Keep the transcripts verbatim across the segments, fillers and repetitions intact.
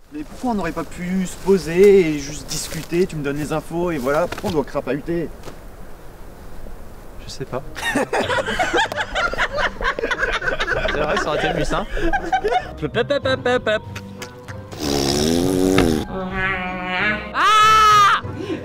Mais pourquoi on n'aurait pas pu se poser et juste discuter, tu me donnes les infos et voilà, pourquoi on doit crapahuter? Je sais pas. C'est vrai, ça aurait été plus simple. Ah!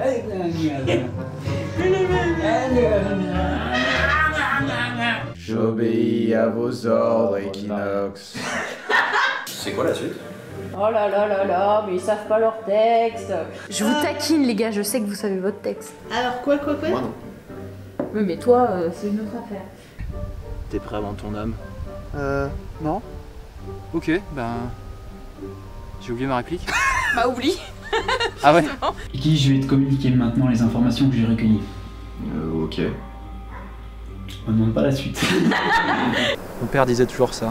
J'obéis à vos ordres, Equinox. C'est quoi la suite? Oh là là là là, mais ils savent pas leur texte. Je vous taquine les gars, je sais que vous savez votre texte. Alors quoi quoi quoi? Moi non. Oui mais toi, euh, c'est une autre affaire. T'es prêt avant ton âme? Euh, non. Ok, ben... J'ai oublié ma réplique. Bah oublie. Ah ouais? Et qui je vais te communiquer maintenant les informations que j'ai recueillies. Euh, ok. On ne demande pas la suite. Mon père disait toujours ça.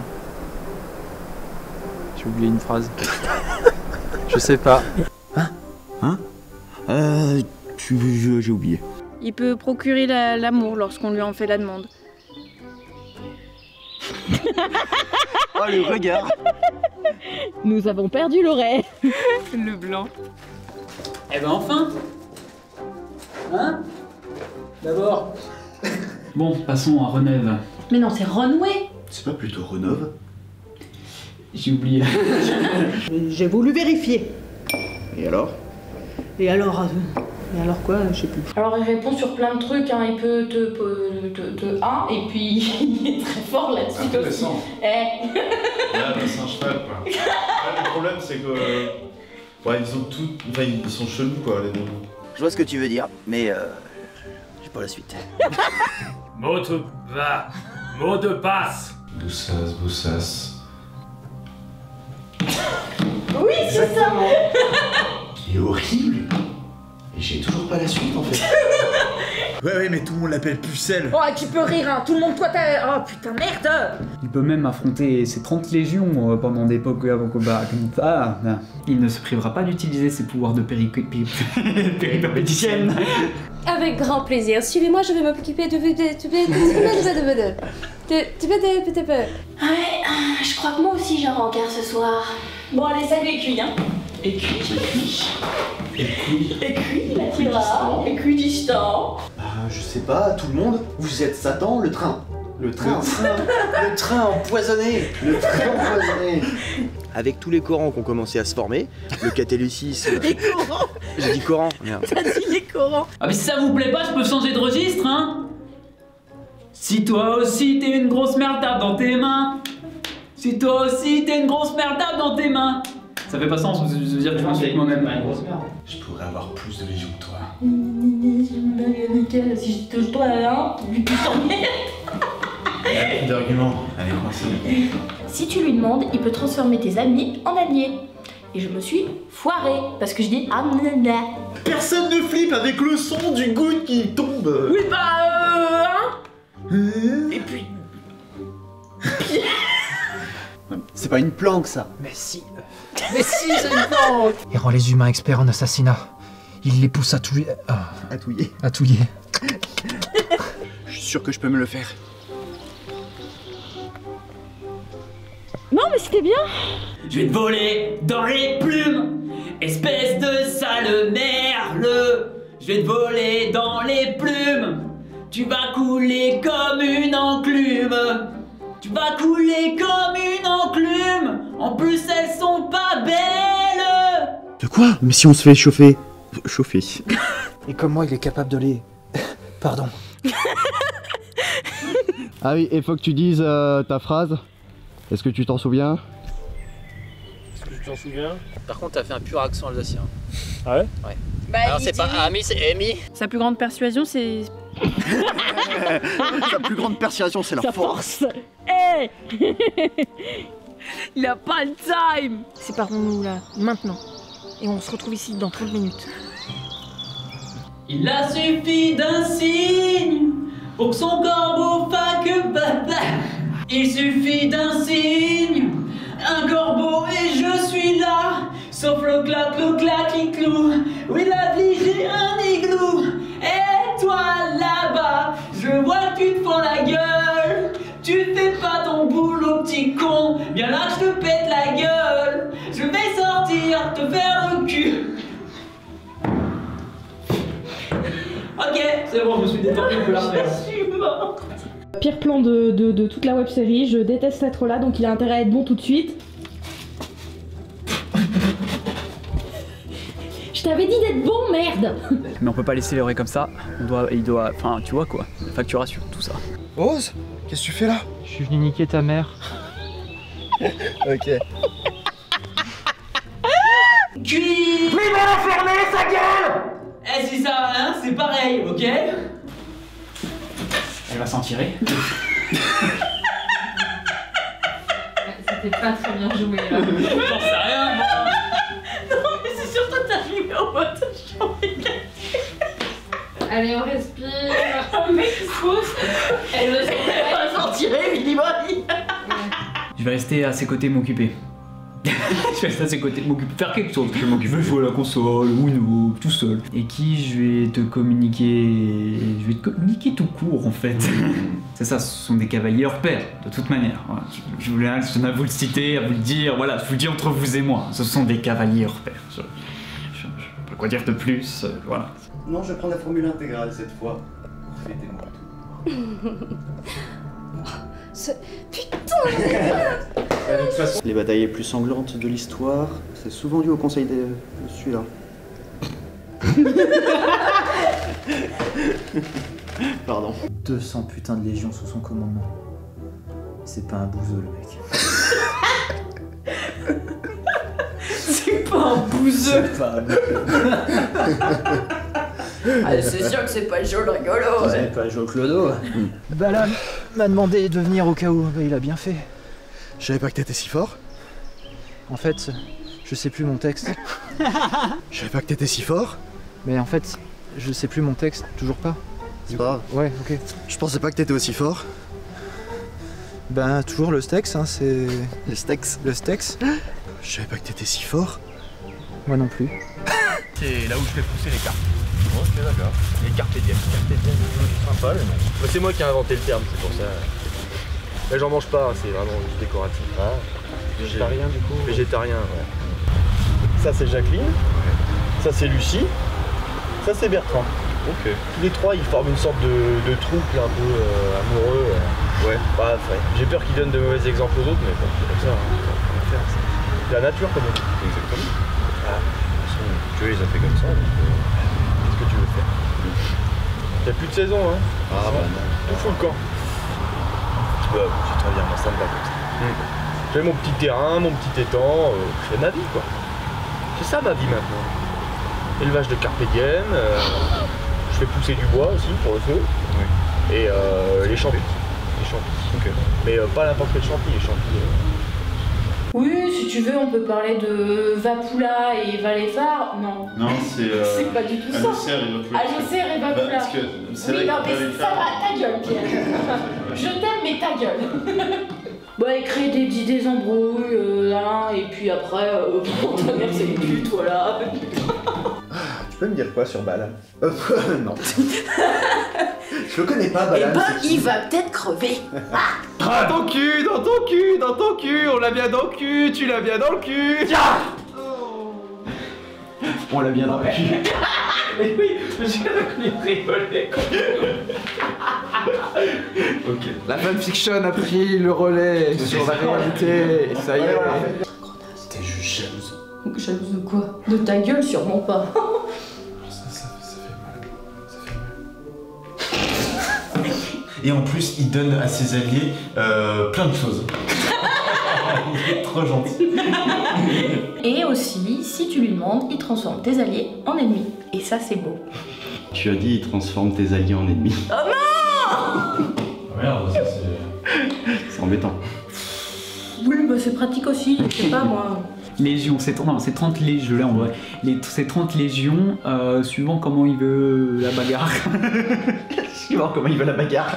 J'ai oublié une phrase. Je sais pas. Hein? Hein? Euh, tu... j'ai oublié. Il peut procurer la- l'amour lorsqu'on lui en fait la demande. Oh le regard. Nous avons perdu l'oreille. Le blanc. Eh ben enfin. Hein? D'abord. Bon, passons à Renève. Mais non, c'est Runway. C'est pas plutôt Renove? J'ai oublié. J'ai voulu vérifier. Et alors? Et alors euh, Et alors quoi? Je sais plus. Alors il répond sur plein de trucs, hein. Il peut te, te, te, te un, et puis il est très fort là-dessus aussi. Intéressant. Eh. Là, bah, c'est un cheval quoi. Là, le problème c'est que... euh, Ouais, ils ont tout... Enfin, ils sont chelous quoi, les deux. Je vois ce que tu veux dire, mais euh... j'ai pas la suite. Mot de... va. Mot de passe. Boussas, Boussas... Oui, c'est ça. Il est horrible. Et j'ai toujours pas la suite en fait. Ouais, ouais, mais tout le monde l'appelle Pucelle. Oh, tu peux rire, hein. Tout le monde, toi, t'as... Oh, putain, merde. Il peut même affronter ses trente légions euh, pendant des Pokémon-combats comme ça. Ah, il ne se privera pas d'utiliser ses pouvoirs de péripéticienne. Avec grand plaisir. Suivez-moi, je vais m'occuper de... de... Ouais, je crois que moi aussi j'ai un rencard ce soir. Bon, allez, salut les cuits, hein. Et cuit, et cuit. Et cuits, la tira. Et cuits distant. Bah je sais pas, tout le monde. Vous êtes Satan, le train. Le train. Le train empoisonné. Le train empoisonné. Avec tous les Corans qui ont commencé à se former, le catélucisme... Les Corans. J'ai dit Coran, merde. T'as dit les Corans. Ah mais si ça vous plaît pas, je peux changer de registre, hein. Si toi aussi t'es une grosse merde, tape dans tes mains. Si toi aussi t'es une grosse merde, tape dans tes mains. Ça fait pas sens, je veux dire que je pense avec moi-même. Je pourrais avoir plus de légions que toi. Si je touche toi, hein, tu t'emmerdes. Y'a plus d'arguments, elle est coincée. Si tu lui demandes, il peut transformer tes amis en alliés. Et je me suis foirée, parce que je dis ah nanana. Personne ne flippe avec le son du goutte qui tombe. Oui bah euh, hein. Et puis... C'est pas une planque ça. Mais si. Mais si, c'est une planque. Il rend les humains experts en assassinat. Il les pousse à touiller. Ah, À touiller. à touiller. Je suis sûr que je peux me le faire. Non, mais c'était bien. Je vais te voler dans les plumes, espèce de sale merle. Je vais te voler dans les plumes, tu vas couler comme une enclume. Tu vas couler comme une enclume, en plus elles sont pas belles. De quoi? Mais si on se fait chauffer. Chauffer. Et comment il est capable de les... Pardon. Ah oui, il faut que tu dises euh, ta phrase. Est-ce que tu t'en souviens? Est-ce que tu t'en souviens? Par contre, t'as fait un pur accent alsacien. Ah ouais? Ouais. Bah, Alors il c'est pas dit- Ami, c'est Amy. Sa plus grande persuasion, c'est... Sa plus grande persuasion, c'est la sa force. force. Hé. Il a pas le time. Séparons-nous là, maintenant. Et on se retrouve ici dans trente minutes. Il a suffi d'un signe pour que son corbeau fasse que baba. Il suffit d'un signe, un corbeau et je suis là. Sauf le clac, le clac, il clou. Oui, la vie, j'ai un igloo. Et toi là-bas, je vois que tu te fends la gueule. Tu fais pas ton boulot, petit con. Viens là que je te pète la gueule. Je vais sortir partir te faire le cul. Ok, c'est bon, je me suis détendu, je peux la refaire. Je suis morte. Pire plan de, de, de toute la web série, je déteste être là donc il a intérêt à être bon tout de suite. Je t'avais dit d'être bon, merde. Mais on peut pas laisser l'oreille comme ça. On doit, il doit, enfin, tu vois quoi. Facturation, tout ça. Rose, qu'est-ce que tu fais là? Je suis venu niquer ta mère. Ok. Cui. Mais il va la fermer, sa gueule! Eh, si ça va rien, c'est pareil, ok? Elle va s'en tirer. C'était pas très bien joué là. J'en sais rien, moi. Non, mais c'est surtout ta numéro de chambre. Allez, on respire. Un mec qui se pose. Elle va s'en tirer, Billy. Je vais rester à ses côtés m'occuper. Je vais rester à ses côtés m'occuper. Faire quelque chose. Je vais m'occuper, jouer à la console, Uno, tout seul. Et qui je vais te communiquer. Je vais te communiquer tout court en fait. C'est ça, ce sont des cavaliers hors pair, de toute manière. Voilà. Je, je voulais je tenais à vous le citer, à vous le dire. Voilà, je vous le dis entre vous et moi. Ce sont des cavaliers hors pair. Je, je, je sais pas quoi dire de plus. Euh, voilà. Non, je vais prendre la formule intégrale cette fois. Fêtez-moi tout. C'est... Les batailles les plus sanglantes de l'histoire, c'est souvent dû au conseil de, de celui-là. Pardon. deux cents putains de légions sous son commandement. C'est pas un bouseux le mec. C'est pas un bouseux. C'est pas un Ah, c'est sûr que c'est pas chaud le rigolo. C'est pas Joe Clodo. Balan m'a demandé de venir au cas où, bah, il a bien fait. Je savais pas que t'étais si fort. En fait, je sais plus mon texte. Je savais pas que t'étais si fort. Mais en fait, je sais plus mon texte, toujours pas. C'est pas grave. Ouais, ok. Je pensais pas que t'étais aussi fort. Ben, toujours le stex, hein, c'est... Le stex. Le stex. Je savais pas que t'étais si fort. Moi non plus. C'est là où je fais pousser les cartes. Ok, d'accord. Les cartes diem. Cartes diem, c'est sympa le nom. C'est moi qui ai inventé le terme, c'est pour ça. Là, j'en mange pas, hein, c'est vraiment juste décoratif. Ah, Végétarien du coup. végétarien, ouais. Ça, c'est Jacqueline. Ça, c'est Lucie. Ça, c'est Bertrand. Ok. Tous les trois, ils forment une sorte de, de trouble un peu euh, amoureux. euh. Ouais. Bah, ouais. J'ai peur qu'ils donnent de mauvais exemples aux autres, mais bon, c'est comme ça. Hein. C'est la nature, comme on dit. Exactement. Ah, de toute façon, Dieu les a fait comme ça. Donc, euh, qu'est-ce que tu veux faire? Il n'y a plus de saison, hein. Ah, bah non. Tout fout le camp. Bah, c'est très bien, moi, ça me va comme ça. Mmh. J'ai mon petit terrain, mon petit étang, euh, je fais ma vie, quoi. C'est ça ma vie maintenant. Élevage de carpe diem, euh, je fais pousser du bois aussi pour le feu. Oui. Et euh, les champis. Les champis. Okay. Mais euh, pas n'importe quel champi, les champis. Euh... Oui, si tu veux, on peut parler de Vapula et Valéphare. Non. Non, c'est. Euh, c'est pas du tout ça. Allocer et Vapula. Allocer et Vapula. Bah, parce que c'est oui, non, mais Valéphare. ça va, ta gueule, Pierre. Je t'aime, mais ta gueule. Bah, et créer des petites des embrouilles, euh, là, et puis après, euh, bon, ta mère c'est une pute, voilà. Tu peux me dire quoi sur Balan? Euh, non. Je le connais pas, Balan. Et bah, il va peut-être crever. Ah, dans ton cul, dans ton cul, dans ton cul, on l'a bien dans le cul, tu l'as bien dans le cul. Tiens. On l'a bien dans le cul. Mais oui, j'ai rigolé. Ok. La fanfiction a pris le relais sur la réalité, et ça y est. T'es juste jalouse. Jalouse de quoi? De ta gueule, sûrement pas. Ça, ça, ça fait mal. Ça fait mal. Et en plus, il donne à ses alliés euh, plein de choses. Il est trop gentil. Et aussi, si tu lui demandes, il transforme tes alliés en ennemis. Et ça, c'est beau. Tu as dit, il transforme tes alliés en ennemis. Oh non! Merde, ça c'est... C'est embêtant. Oui, bah c'est pratique aussi, je sais pas moi. Légion, c'est trente légions, je l'ai en vrai. Les, c'est trente légions, euh, suivant comment il veut la bagarre. Suivant comment il veut la bagarre.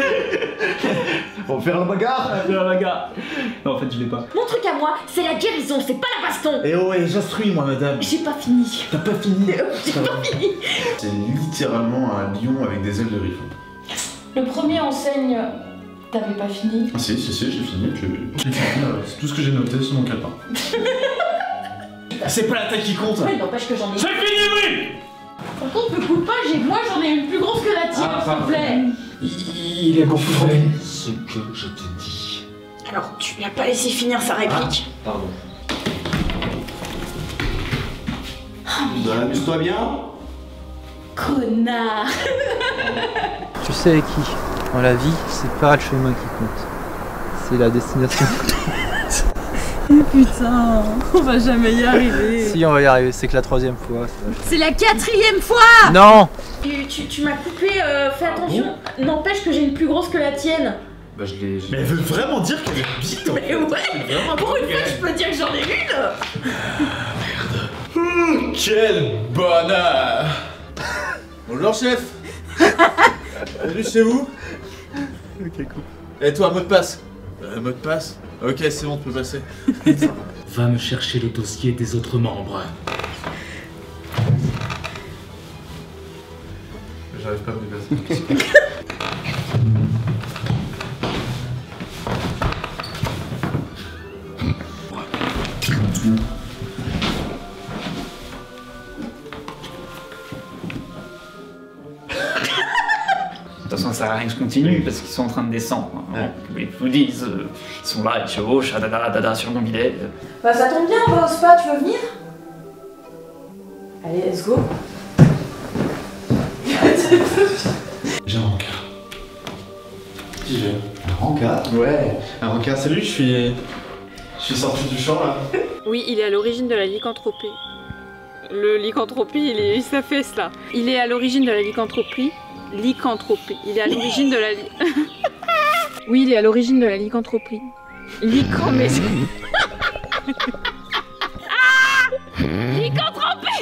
On va faire la bagarre. On va faire la bagarre. Non, en fait, je l'ai pas. Mon truc à moi, c'est la guérison, c'est pas la baston. Eh oh, et j'instruis moi, madame. J'ai pas fini. T'as pas fini? J'ai pas fini. C'est littéralement un lion avec des ailes de griffon. Le premier enseigne... T'avais pas fini? Ah si, si, si, j'ai fini. J'ai fini, euh, c'est tout ce que j'ai noté sur mon calepin. C'est pas la taille qui compte. Ouais, n'empêche que j'en ai. C'est fini, oui. Par contre, me coupe pas, j'ai... moi j'en ai une plus grosse que la tienne, Ah, s'il te plaît. Il, il est gonflé. Ce que je te dis. Alors, tu lui as pas laissé finir sa réplique. Ah, pardon. Bah, amuse-toi bien. Connard. Tu sais avec qui? Dans la vie, c'est pas le chemin qui compte. C'est la destination. Putain, on va jamais y arriver. Si, on va y arriver, c'est que la troisième fois. ça va. C'est la quatrième fois. Non. Tu, tu, tu m'as coupé, euh, fais attention. N'empêche que j'ai une plus grosse que la tienne. Bah, je l'ai. Mais elle veut vraiment dire qu'elle est bite en Mais fait. ouais, Vraiment pour une trop fois, je peux dire que j'en ai une. Mmh, quel bonheur. Bonjour chef. Bienvenue chez vous. Ok, cool. Et toi, mot de passe? euh, Mot de passe? Ok, c'est bon, tu peux passer. Va me chercher le dossier des autres membres. J'arrive pas à me déplacer. De toute façon, ça sert à rien que je continue parce qu'ils sont en train de descendre. Hein. Ils vous disent, euh, ils sont là, ils chevauchent, ah, dada, dada, sur mon bidet. Bah ça tombe bien, on va au spa, tu veux venir? Allez, let's go. J'ai un rencard. Qui j'ai Un rencard. Ouais, un rencard. Salut, je suis. Je suis sorti du champ là. Oui, il est à l'origine de la lycanthropie. Le lycanthropie, il est sa fesse là. Il est à l'origine de la lycanthropie. Lycanthropie. Il est à l'origine de la. Li... oui, il est à l'origine de la lycanthropie. Lycan, mais. Ah lycanthropie.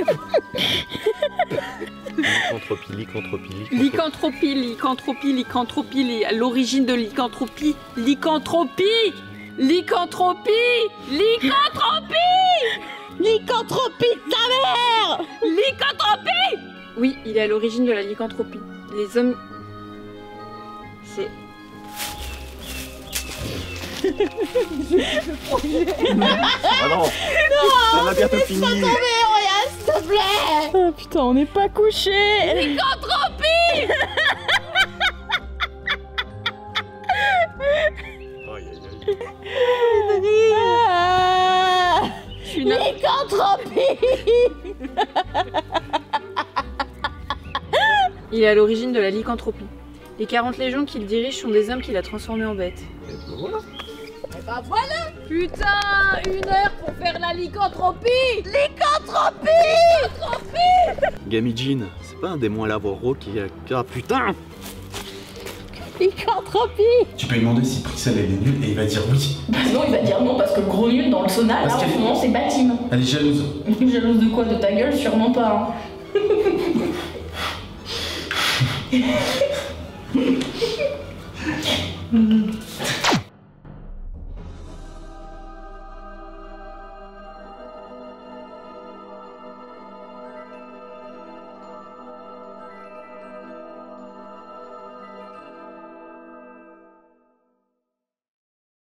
Lycanthropie, lycanthropie, Lycanthropie, lycanthropie, lycanthropie, li- à l'origine de lycanthropie, lycanthropie, lycanthropie, lycanthropie, lycanthropie de ta mère, lycanthropie. Oui, il est à l'origine de la lycanthropie. Les hommes, c'est. Ah non, on va bientôt finir. S'il te plaît. Oh putain, on n'est pas couché. Lycanthropie. Ah, je suis lycanthropie. Il est à l'origine de la lycanthropie. Les quarante légions qu'il dirige sont des hommes qu'il a transformés en bêtes. Voilà. Et bah voilà. Putain, une heure pour faire la lycanthropie. Lycanthropie. Lycanthropie. Gamijin, c'est pas un démon à la voix rauque qui a... Ah putain. Lycanthropie. Tu peux lui demander si Prixel elle est nulle et il va dire oui. Bah non, il va dire non parce que le gros nul dans le sauna, là, Parce en qu'elle- ce moment, c'est Baptine. Elle est jalouse. Jalouse de quoi? De ta gueule? Sûrement pas. Hein.